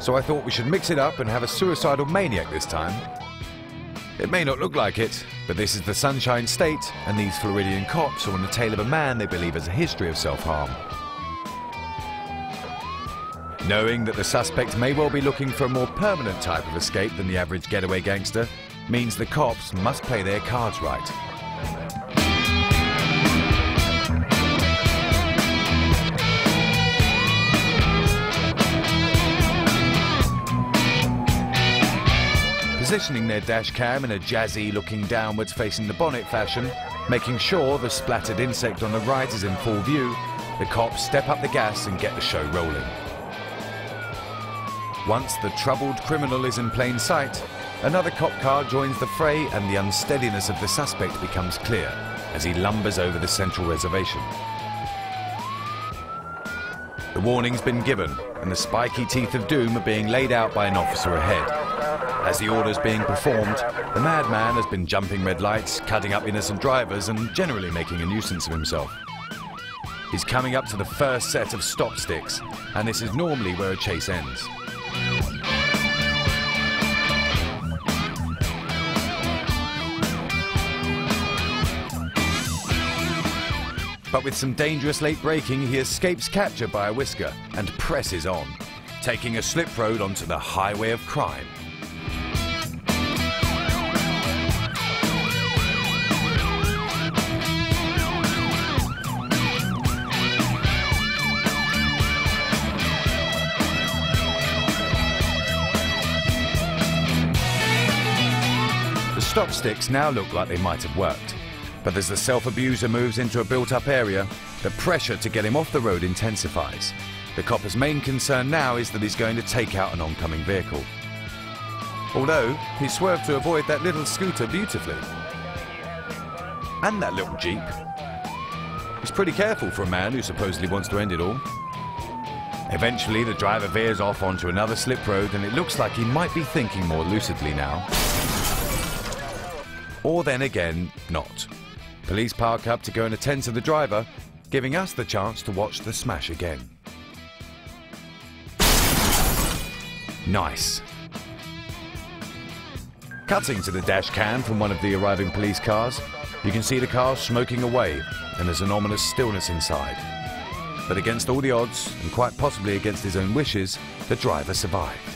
So I thought we should mix it up and have a suicidal maniac this time. It may not look like it, but this is the Sunshine State, and these Floridian cops are on the tail of a man they believe has a history of self-harm. Knowing that the suspect may well be looking for a more permanent type of escape than the average getaway gangster means the cops must play their cards right. Positioning their dash cam in a jazzy looking downwards facing the bonnet fashion, making sure the splattered insect on the right is in full view, the cops step up the gas and get the show rolling. Once the troubled criminal is in plain sight, another cop car joins the fray and the unsteadiness of the suspect becomes clear as he lumbers over the central reservation. The warning's been given and the spiky teeth of doom are being laid out by an officer ahead. As the order's being performed, the madman has been jumping red lights, cutting up innocent drivers and generally making a nuisance of himself. He's coming up to the first set of stop sticks, and this is normally where a chase ends. But with some dangerous late braking, he escapes capture by a whisker and presses on, taking a slip road onto the highway of crime. The stop sticks now look like they might have worked, but as the self-abuser moves into a built-up area, the pressure to get him off the road intensifies. The copper's main concern now is that he's going to take out an oncoming vehicle. Although, he swerved to avoid that little scooter beautifully. And that little Jeep. He's pretty careful for a man who supposedly wants to end it all. Eventually, the driver veers off onto another slip road and it looks like he might be thinking more lucidly now. Or then again, not. Police park up to go and attend to the driver, giving us the chance to watch the smash again. Nice. Cutting to the dash cam from one of the arriving police cars, you can see the car smoking away and there's an ominous stillness inside. But against all the odds, and quite possibly against his own wishes, the driver survived.